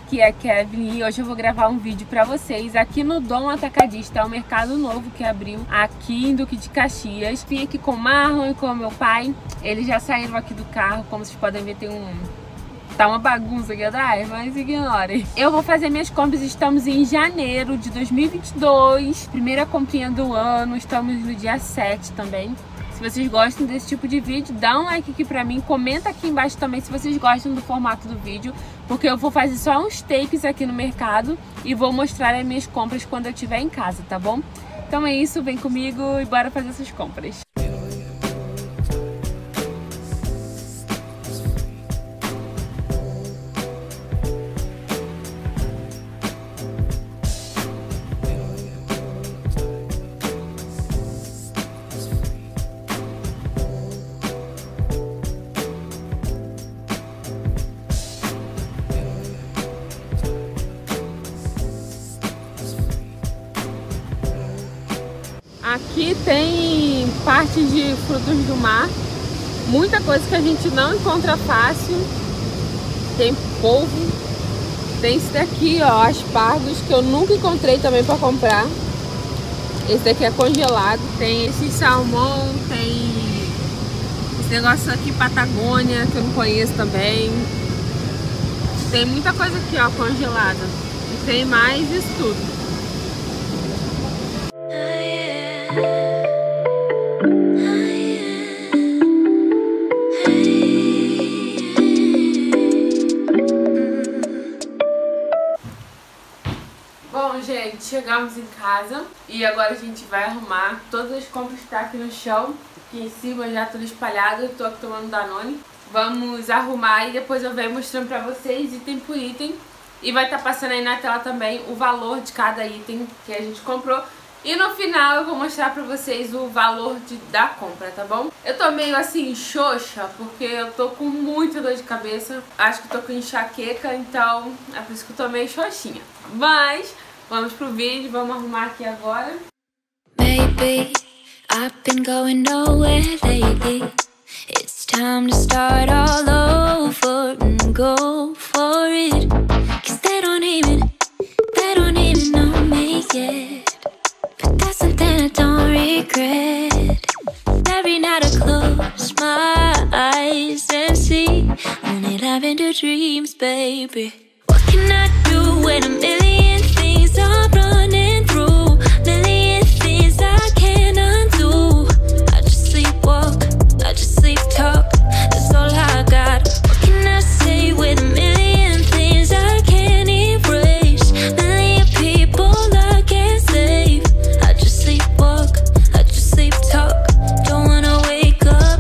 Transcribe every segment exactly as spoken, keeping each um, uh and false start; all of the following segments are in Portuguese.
aqui é a Kevin e hoje eu vou gravar um vídeo pra vocês aqui no Dom Atacadista, é um mercado novo que abriu aqui em Duque de Caxias. Vim aqui com o Marlon e com o meu pai, eles já saíram aqui do carro, como vocês podem ver tem um... tá uma bagunça aqui atrás, mas ignorem. Eu vou fazer minhas compras, estamos em janeiro de dois mil e vinte e dois, primeira comprinha do ano, estamos no dia sete também. Se vocês gostam desse tipo de vídeo, dá um like aqui pra mim, comenta aqui embaixo também se vocês gostam do formato do vídeo, porque eu vou fazer só uns takes aqui no mercado e vou mostrar as minhas compras quando eu estiver em casa, tá bom? Então é isso, vem comigo e bora fazer essas compras. Aqui tem parte de frutos do mar, muita coisa que a gente não encontra fácil. Tem polvo, tem esse daqui, ó, aspargos, que eu nunca encontrei também para comprar. Esse daqui é congelado. Tem esse salmão, tem esse negócio aqui, Patagônia, que eu não conheço também. Tem muita coisa aqui, ó, congelada. E tem mais isso tudo. Bom, gente, chegamos em casa e agora a gente vai arrumar todas as compras que tá aqui no chão. Aqui em cima já tudo espalhado, eu tô aqui tomando Danone. Vamos arrumar e depois eu venho mostrando pra vocês item por item. E vai estar passando aí na tela também o valor de cada item que a gente comprou. E no final eu vou mostrar pra vocês o valor de, da compra, tá bom? Eu tô meio assim xoxa, porque eu tô com muita dor de cabeça. Acho que tô com enxaqueca, então é por isso que eu tô meio xoxinha. Mas vamos pro vídeo, vamos arrumar aqui agora. Maybe I've been going nowhere lately. It's time to start all over and go for it. Cause they don't even, they don't even know me yet. But that's something I don't regret. Every night I close my eyes and see only lavender dreams, baby. What can I do when a million things are running through? Million things I can't undo. I just sleepwalk, I just sleep talk. That's all I got. What can I say with a million things I can't erase? Million people I can't save. I just sleepwalk, I just sleep talk. Don't wanna wake up.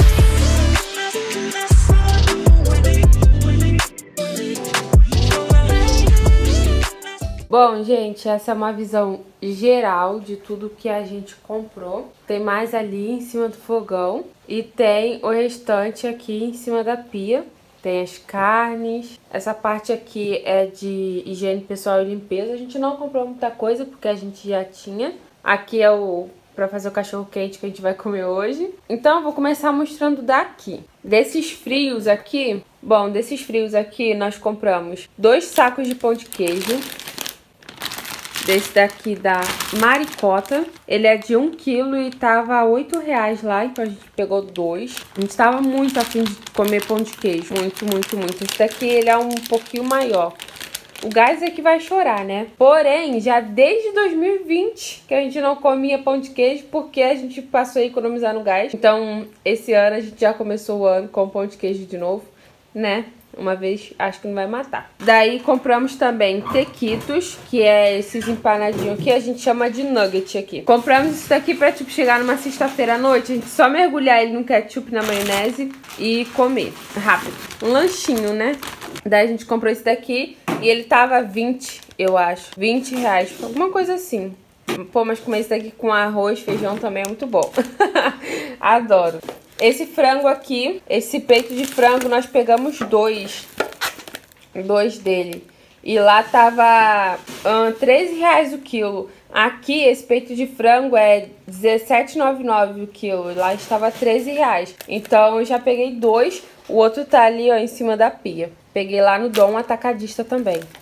Bom, gente, essa é uma visão geral de tudo que a gente comprou. Tem mais ali em cima do fogão e tem o restante aqui em cima da pia. Tem as carnes. Essa parte aqui é de higiene pessoal e limpeza. A gente não comprou muita coisa porque a gente já tinha. Aqui é o para fazer o cachorro quente que a gente vai comer hoje. Então eu vou começar mostrando daqui. Desses frios aqui, bom, desses frios aqui nós compramos dois sacos de pão de queijo. Desse daqui da Maricota. Ele é de um quilo e tava oito reais lá, então a gente pegou dois. A gente tava muito afim de comer pão de queijo. Muito, muito, muito. Esse daqui ele é um pouquinho maior. O gás é que vai chorar, né? Porém, já desde dois mil e vinte que a gente não comia pão de queijo, porque a gente passou a economizar no gás. Então, esse ano a gente já começou o ano com pão de queijo de novo, né? Uma vez, acho que não vai matar. Daí compramos também tequitos, que é esses empanadinhos aqui, a gente chama de nugget aqui. Compramos isso daqui pra, tipo, chegar numa sexta-feira à noite, a gente só mergulhar ele no ketchup, na maionese e comer rápido. Um lanchinho, né? Daí a gente comprou esse daqui e ele tava vinte, eu acho, vinte reais, alguma coisa assim. Pô, mas comer esse daqui com arroz, feijão também é muito bom. Adoro. Esse frango aqui, esse peito de frango, nós pegamos dois. Dois dele. E lá tava hum, treze reais o quilo. Aqui, esse peito de frango é dezessete reais e noventa e nove centavos o quilo. E lá estava treze reais. Então, eu já peguei dois. O outro tá ali, ó, em cima da pia. Peguei lá no Dom Atacadista também.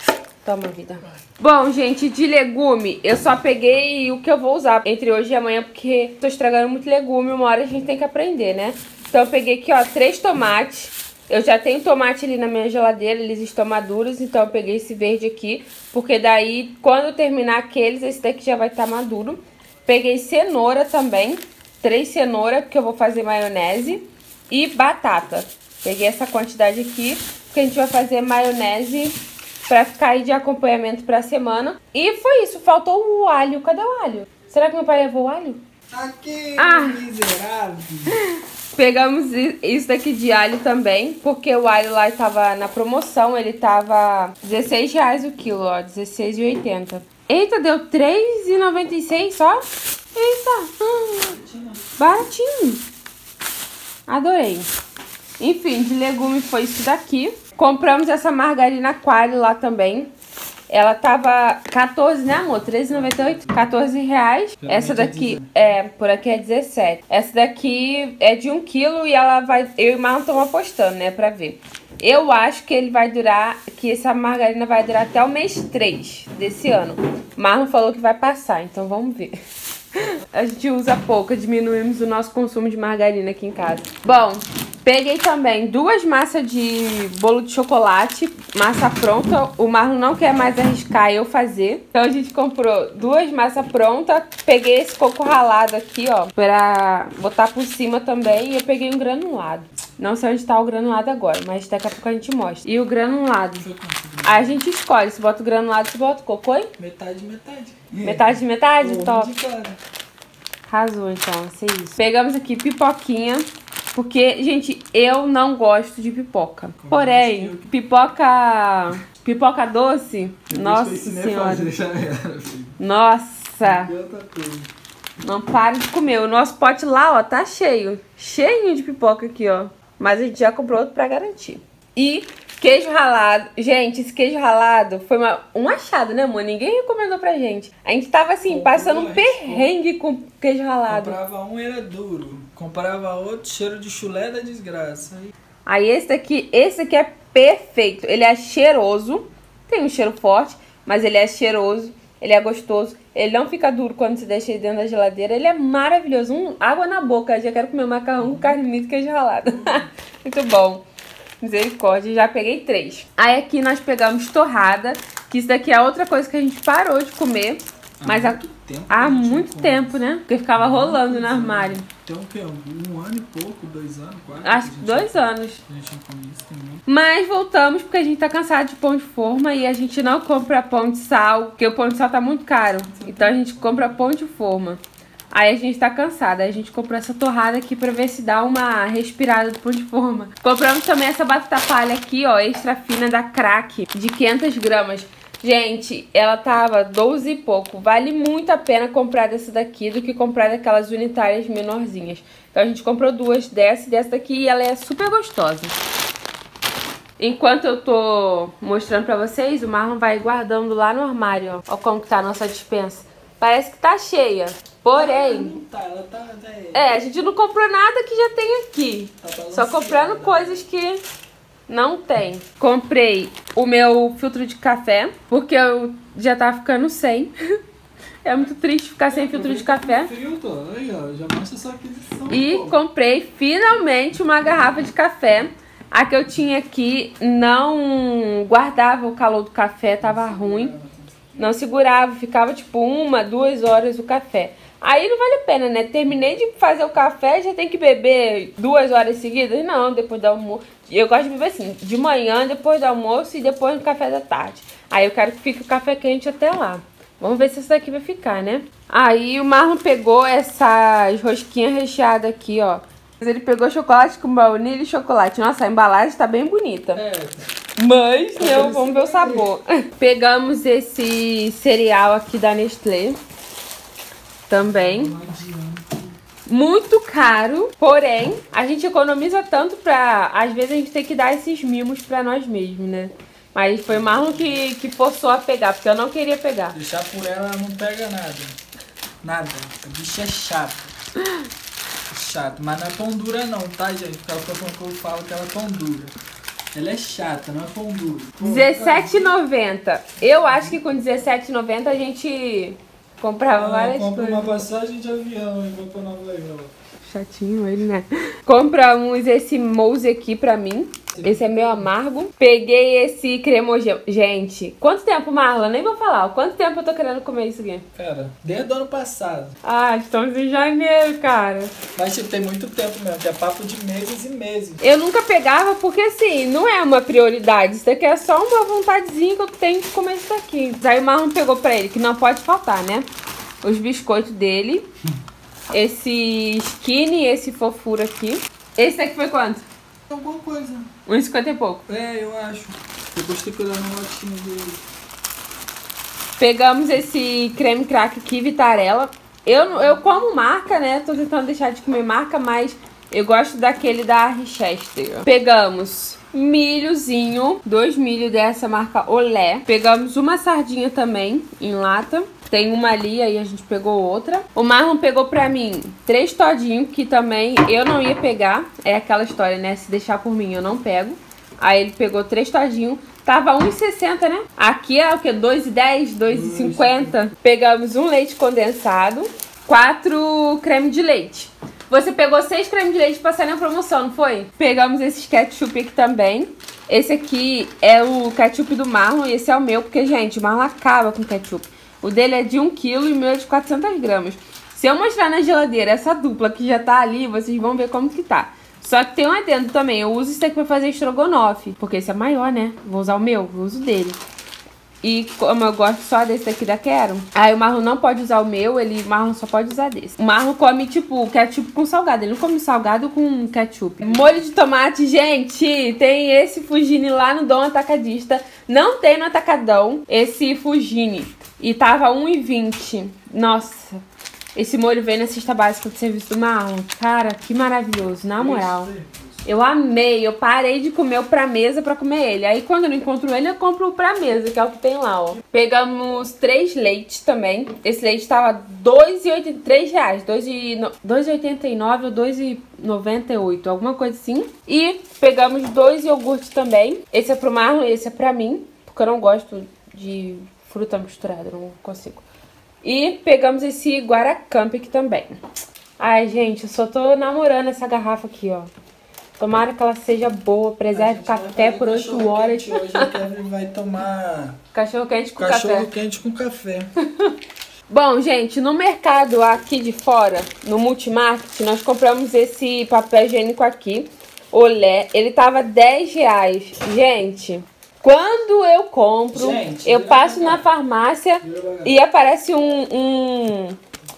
Toma, vida. Bom, gente, de legume, eu só peguei o que eu vou usar entre hoje e amanhã, porque tô estragando muito legume, uma hora a gente tem que aprender, né? Então eu peguei aqui, ó, três tomates. Eu já tenho tomate ali na minha geladeira, eles estão maduros, então eu peguei esse verde aqui, porque daí, quando eu terminar aqueles, esse daqui já vai estar maduro. Peguei cenoura também, três cenouras, porque eu vou fazer maionese, e batata. Peguei essa quantidade aqui, porque a gente vai fazer maionese pra ficar aí de acompanhamento pra semana. E foi isso, faltou o alho. Cadê o alho? Será que meu pai levou o alho? Aqui, ah. miserável. Pegamos isso daqui de alho também, porque o alho lá estava na promoção, ele tava dezesseis reais o quilo, ó, dezesseis reais e oitenta centavos. Eita, deu três reais e noventa e seis centavos só? Eita, hum, baratinho. Adorei. Enfim, de legume foi isso daqui. Compramos essa margarina coalho lá também. Ela tava quatorze, né, amor? treze reais e noventa e oito centavos. quatorze reais. Essa daqui, é, por aqui é dezessete. Essa daqui é de um quilo e ela vai... Eu e o Marlon estamos apostando, né, pra ver. Eu acho que ele vai durar... Que essa margarina vai durar até o mês três desse ano. Marlon falou que vai passar, então vamos ver. A gente usa pouco, diminuímos o nosso consumo de margarina aqui em casa. Bom... Peguei também duas massas de bolo de chocolate, massa pronta. O Marlon não quer mais arriscar eu fazer. Então a gente comprou duas massas prontas. Peguei esse coco ralado aqui, ó, pra botar por cima também. E eu peguei um granulado. Não sei onde tá o granulado agora, mas daqui a pouco a gente mostra. E o granulado. Aí a gente escolhe se bota o granulado, se bota o cocô, hein? Metade, metade. Metade, metade? Pô, top. Arrasou, então, isso é isso. Pegamos aqui pipoquinha. Porque, gente, eu não gosto de pipoca. Como Porém, assim? pipoca... Pipoca doce, eu nossa senhora. Fazer, nossa. Não pare de comer. O nosso pote lá, ó, tá cheio. Cheio de pipoca aqui, ó. Mas a gente já comprou outro pra garantir. E queijo ralado. Gente, esse queijo ralado foi uma, um achado, né, amor? Ninguém recomendou pra gente. A gente tava, assim, Comprou, passando um perrengue com queijo ralado. Comprava um, era duro. Comprava outro, cheiro de chulé da desgraça. Aí esse daqui, esse aqui é perfeito. Ele é cheiroso. Tem um cheiro forte, mas ele é cheiroso. Ele é gostoso. Ele não fica duro quando você deixa ele dentro da geladeira. Ele é maravilhoso. Um, água na boca. Eu já quero comer macarrão com carne moída e queijo ralado. Muito bom. Misericórdia, já peguei três. Aí aqui nós pegamos torrada, que isso daqui é outra coisa que a gente parou de comer. Há mas muito há, tempo, há muito tempo, né? Porque ficava rolando no armário. Tem o quê? Um ano e pouco, dois anos, quase? Acho que dois anos. A gente não come isso também. Mas voltamos porque a gente tá cansado de pão de forma e a gente não compra pão de sal, porque o pão de sal tá muito caro. Então a gente compra pão de forma. Aí a gente tá cansada, aí a gente comprou essa torrada aqui pra ver se dá uma respirada do pão de forma. Compramos também essa batata palha aqui, ó, extra fina da Crack, de quinhentas gramas. Gente, ela tava doze e pouco. Vale muito a pena comprar dessa daqui do que comprar daquelas unitárias menorzinhas. Então a gente comprou duas dessa e dessa daqui e ela é super gostosa. Enquanto eu tô mostrando pra vocês, o Marlon vai guardando lá no armário, ó. Ó como que tá a nossa despensa. Parece que tá cheia. Porém... Não tá, ela tá... É, é a gente não comprou nada que já tem aqui. Tá só comprando coisas que não tem. Comprei o meu filtro de café, porque eu já tava ficando sem. É muito triste ficar sem filtro de café. Filtro, aí, ó, já mostra sua aquisição. E pô. comprei finalmente uma garrafa de café. A que eu tinha aqui não guardava o calor do café, tava ruim. Não segurava, ficava tipo uma, duas horas o café. Aí não vale a pena, né? Terminei de fazer o café, já tem que beber duas horas seguidas? Não, depois do almoço. Eu gosto de beber assim, de manhã, depois do almoço e depois no café da tarde. Aí eu quero que fique o café quente até lá. Vamos ver se essa daqui vai ficar, né? Aí o Marlon pegou essas rosquinhas recheadas aqui, ó. Ele pegou chocolate com baunilha e chocolate. Nossa, a embalagem tá bem bonita. É. Mas, não, vamos ver o sabor. Pegamos esse cereal aqui da Nestlé. Também. Muito caro. Porém, a gente economiza tanto pra... Às vezes a gente tem que dar esses mimos pra nós mesmos, né? Mas foi o Marlon que, que forçou a pegar, porque eu não queria pegar. Deixar por ela não pega nada. Nada. A bicha é chata. Chato. Mas não é pão dura não, tá, gente? Porque ela que eu falo que ela é pão dura. Ela é chata, não é pão duro. dezessete reais e noventa centavos. Eu acho que com dezessete reais e noventa centavos a gente comprava ah, várias compra coisas. Compra uma passagem de avião e vai pra Nova York. Chatinho ele, né? Compramos esse mousse aqui pra mim. Esse é meu amargo. Peguei esse cremogêneo. Gente, quanto tempo, Marla? Nem vou falar. Quanto tempo eu tô querendo comer isso aqui? Cara, desde o ano passado. Ah, estamos em janeiro, cara. Mas tipo, tem muito tempo mesmo, que é papo de meses e meses. Eu nunca pegava porque, assim, não é uma prioridade. Isso daqui é só uma vontadezinha que eu tenho de comer isso daqui. Aí o Marlon pegou pra ele, que não pode faltar, né? Os biscoitos dele. Esse skinny, esse fofura aqui. Esse daqui foi quanto? Alguma coisa. um e cinquenta e pouco. É, eu acho. Depois tem que olhar no lotinho dele. Pegamos esse creme crack aqui, Vitarella. Eu, eu como marca, né? Tô tentando deixar de comer marca, mas eu gosto daquele da Richester. Pegamos milhozinho, dois milho dessa marca Olé. Pegamos uma sardinha também, em lata. Tem uma ali, aí a gente pegou outra. O Marlon pegou pra mim três todinhos, que também eu não ia pegar. É aquela história, né? Se deixar por mim, eu não pego. Aí ele pegou três todinhos. Tava um real e sessenta centavos, né? Aqui é o que? dois reais e dez centavos, dois reais e cinquenta centavos. Pegamos um leite condensado, quatro creme de leite. Você pegou seis creme de leite pra sair na promoção, não foi? Pegamos esses ketchup aqui também. Esse aqui é o ketchup do Marlon e esse é o meu, porque, gente, o Marlon acaba com ketchup. O dele é de um quilo e o meu é de quatrocentas gramas. Se eu mostrar na geladeira essa dupla que já tá ali, vocês vão ver como que tá. Só que tem um adendo também. Eu uso isso aqui pra fazer estrogonofe. Porque esse é maior, né? Vou usar o meu, eu uso dele. E como eu gosto só desse daqui da Quero, aí o Marlon não pode usar o meu, ele, o Marlon só pode usar desse. O Marlon come, tipo, ketchup com salgado. Ele não come salgado com ketchup. Molho de tomate, gente, tem esse Fugini lá no Dom Atacadista. Não tem no Atacadão esse Fugini. E tava um real e vinte centavos. Nossa, esse molho veio na cesta básica do serviço do Marlon. Cara, que maravilhoso, na moral. Eu amei, eu parei de comer o pra mesa pra comer ele. Aí quando eu não encontro ele, eu compro o pra mesa, que é o que tem lá, ó. Pegamos três leites também. Esse leite tava dois reais e oitenta e três reais. dois reais e oitenta e nove ou dois reais e noventa e oito, alguma coisa assim. E pegamos dois iogurtes também. Esse é pro Marlon e esse é pra mim, porque eu não gosto de fruta misturada, não consigo. E pegamos esse Guaracamp aqui também. Ai, gente, eu só tô namorando essa garrafa aqui, ó. Tomara que ela seja boa, preserve café por oito horas. Hoje a Kevin vai tomar cachorro quente com cachorro café. quente com café. Bom, gente, no mercado aqui de fora, no Multimarket, nós compramos esse papel higiênico aqui, Olé. Ele tava dez reais. Gente, quando eu compro, Gente, eu passo na farmácia e aparece um... um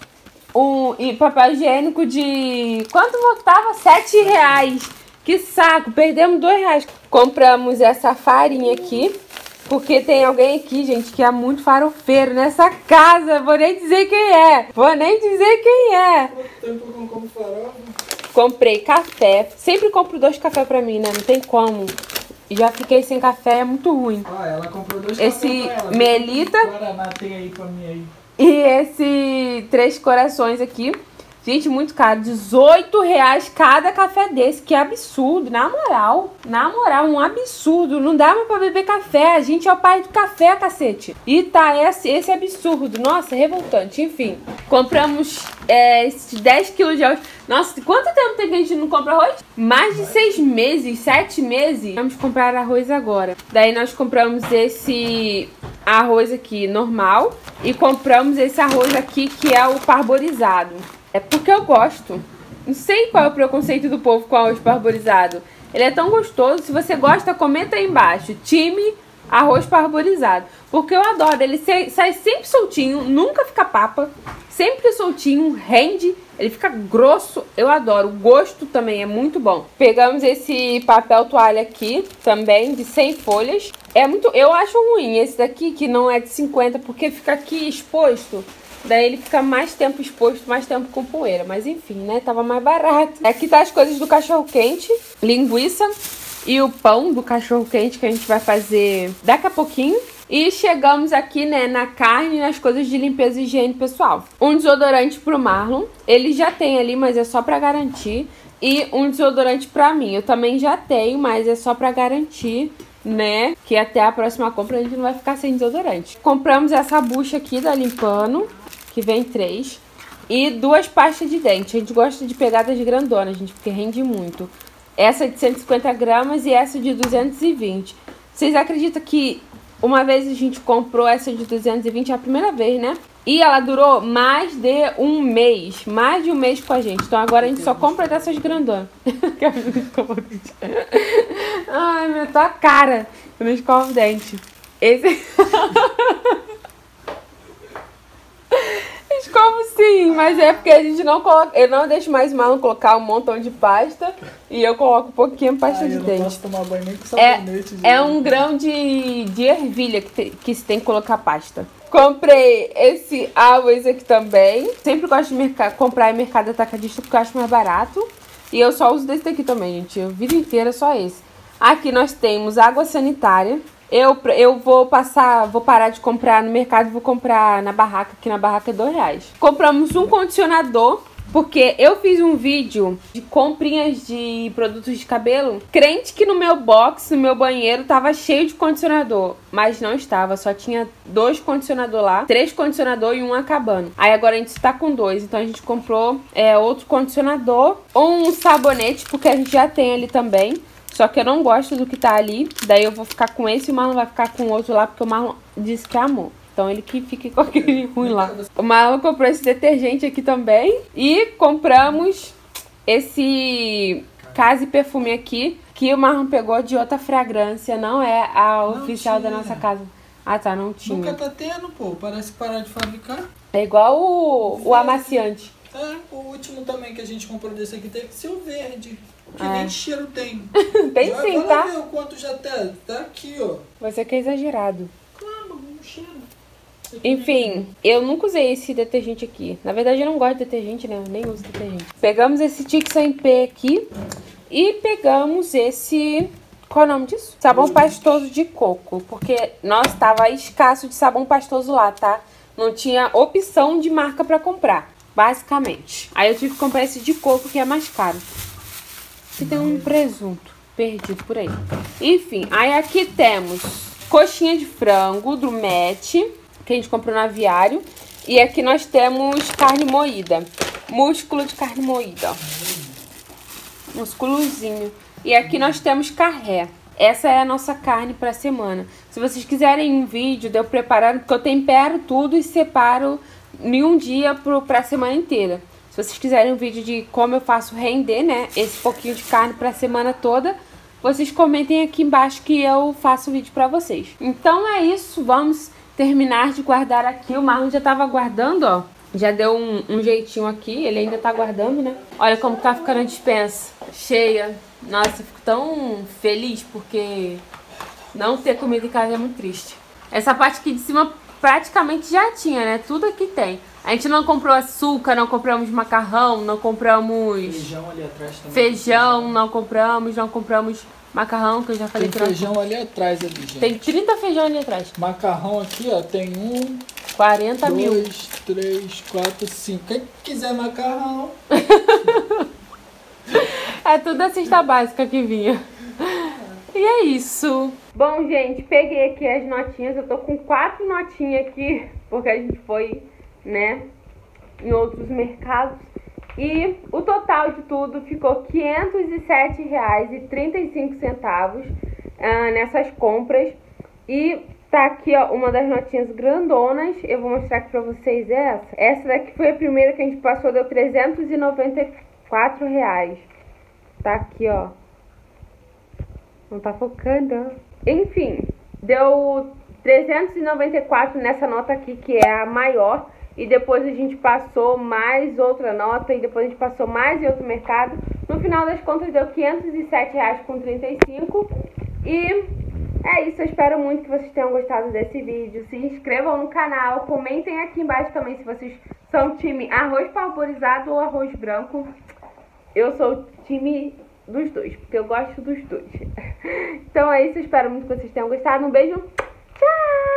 um papel higiênico de... Quanto voltava? sete reais. Que saco, perdemos dois reais. Compramos essa farinha aqui, porque tem alguém aqui, gente, que é muito farofeiro nessa casa. Vou nem dizer quem é. Vou nem dizer quem é. Quanto tempo eu não como farofa? Comprei café. Sempre compro dois cafés pra mim, né? Não tem como. Já fiquei sem café, é muito ruim. Ah, ela comprou dois Esse cafés pra ela. Melita. Guaraná tem aí pra mim aí. E esse Três Corações aqui. Gente, muito caro. dezoito reais cada café desse. Que absurdo. Na moral. Na moral, um absurdo. Não dá mais pra beber café. A gente é o pai do café, cacete. E tá, esse, esse absurdo. Nossa, revoltante. Enfim. Compramos é, esses dez quilos de arroz. Nossa, quanto tempo tem que a gente não compra arroz? Mais de seis meses, sete meses. Vamos comprar arroz agora. Daí nós compramos esse arroz aqui normal. E compramos esse arroz aqui que é o parborizado. É porque eu gosto. Não sei qual é o preconceito do povo com arroz parborizado. Ele é tão gostoso. Se você gosta, comenta aí embaixo. Time arroz parborizado. Porque eu adoro. Ele sai sempre soltinho, nunca fica papa. Sempre soltinho, rende. Ele fica grosso. Eu adoro. O gosto também é muito bom. Pegamos esse papel toalha aqui, também, de cem folhas. É muito... Eu acho ruim esse daqui, que não é de cinquenta, porque fica aqui exposto. Daí ele fica mais tempo exposto, mais tempo com poeira. Mas enfim, né? Tava mais barato. Aqui tá as coisas do cachorro-quente. Linguiça e o pão do cachorro-quente que a gente vai fazer daqui a pouquinho. E chegamos aqui, né, na carne e nas coisas de limpeza e higiene pessoal. Um desodorante pro Marlon. Ele já tem ali, mas é só pra garantir. e um desodorante pra mim. Eu também já tenho, mas é só pra garantir, né, que até a próxima compra a gente não vai ficar sem desodorante. Compramos essa bucha aqui da Limpano, que vem três, e duas pastas de dente. A gente gosta de pegar das grandonas, gente, porque rende muito. Essa de cento e cinquenta gramas e essa de duzentos e vinte. Vocês acreditam que uma vez a gente comprou essa de duzentos e vinte, é a primeira vez, né? E ela durou mais de um mês. Mais de um mês com a gente. Então agora a gente só compra dessas grandonas. Ai, meu, tua cara. Eu não escovo o dente. Esse... Escovo sim, mas é porque a gente não coloca... Eu não deixo mais mal colocar um montão de pasta. E eu coloco um pouquinho pasta Ai, de eu não dente. posso tomar banho nem com sabonete. É, é um grão de, de ervilha que, te, que se tem que colocar pasta. Comprei esse arroz aqui também. Sempre gosto de mercado, comprar em mercado atacadista porque eu acho mais barato. E eu só uso desse daqui também, gente. A vida inteira só esse. Aqui nós temos água sanitária. Eu, eu vou passar, vou parar de comprar no mercado, vou comprar na barraca, que na barraca é dois reais. Compramos um condicionador, porque eu fiz um vídeo de comprinhas de produtos de cabelo, crente que no meu box, no meu banheiro, tava cheio de condicionador. Mas não estava, só tinha dois condicionadores lá, três condicionadores e um acabando. Aí agora a gente está com dois, então a gente comprou é, outro condicionador, um sabonete, porque a gente já tem ali também. Só que eu não gosto do que tá ali. Daí eu vou ficar com esse e o Marlon vai ficar com o outro lá, porque o Marlon disse que amou. Então ele que fique com aquele ruim lá. O Marlon comprou esse detergente aqui também. E compramos esse Casa e Perfume aqui, que o Marlon pegou de outra fragrância. Não é a oficial da nossa casa. Ah tá, não tinha. Nunca tá tendo, pô. Parece parar de fabricar. É igual o, o amaciante. É, o último também que a gente comprou desse aqui teve que ser o verde. Que É. nem cheiro tem. Tem Vai, sim, vai tá? lá ver o quanto já tá. Tá aqui, ó. Você que é exagerado. Claro, um cheiro. Enfim, eu nunca usei esse detergente aqui. Na verdade, eu não gosto de detergente, né? Eu nem uso detergente. Pegamos esse Tix M P aqui e pegamos esse... Qual é o nome disso? Sabão pastoso de coco. Porque, nossa, tava escasso de sabão pastoso lá, tá? Não tinha opção de marca pra comprar, basicamente. Aí eu tive que comprar esse de coco, que é mais caro. Aqui tem um presunto perdido por aí. Enfim, aí aqui temos coxinha de frango do Match, que a gente comprou no aviário. E aqui nós temos carne moída. Músculo de carne moída, ó. Musculozinho. E aqui nós temos carré. Essa é a nossa carne pra semana. Se vocês quiserem um vídeo de eu preparando, porque eu tempero tudo e separo em um dia pro, pra semana inteira. Se vocês quiserem um vídeo de como eu faço render, né, esse pouquinho de carne pra semana toda, vocês comentem aqui embaixo que eu faço o vídeo pra vocês. Então é isso, vamos terminar de guardar aqui. O Marlon já tava guardando, ó. Já deu um, um jeitinho aqui, ele ainda tá guardando, né? Olha como tá ficando a despensa, cheia. Nossa, eu fico tão feliz porque não ter comida em casa é muito triste. Essa parte aqui de cima praticamente já tinha, né? Tudo aqui tem. A gente não comprou açúcar, não compramos macarrão, não compramos... Feijão ali atrás também. Feijão, não compramos, não compramos macarrão, que eu já falei Tem que feijão ali atrás ali, gente. Tem trinta feijão ali atrás. Macarrão aqui, ó, tem um, quarenta mil. dois, três, quatro, cinco. Quem quiser macarrão... É tudo a cesta básica que vinha. E é isso. Bom, gente, peguei aqui as notinhas. Eu tô com quatro notinhas aqui, porque a gente foi, né, em outros mercados. E o total de tudo ficou quinhentos e sete reais e trinta e cinco centavos uh, nessas compras. E tá aqui, ó, uma das notinhas grandonas. Eu vou mostrar aqui pra vocês essa. Essa daqui foi a primeira que a gente passou, deu trezentos e noventa e quatro reais. Tá aqui, ó. Não tá focando. Enfim, deu trezentos e noventa e quatro nessa nota aqui, que é a maior. E depois a gente passou mais outra nota. E depois a gente passou mais em outro mercado. No final das contas deu quinhentos e sete reais com trinta e cinco. E é isso, eu espero muito que vocês tenham gostado desse vídeo. Se inscrevam no canal, comentem aqui embaixo também se vocês são time arroz parborizado ou arroz branco. Eu sou time dos dois, porque eu gosto dos dois. Então é isso, eu espero muito que vocês tenham gostado. Um beijo, tchau!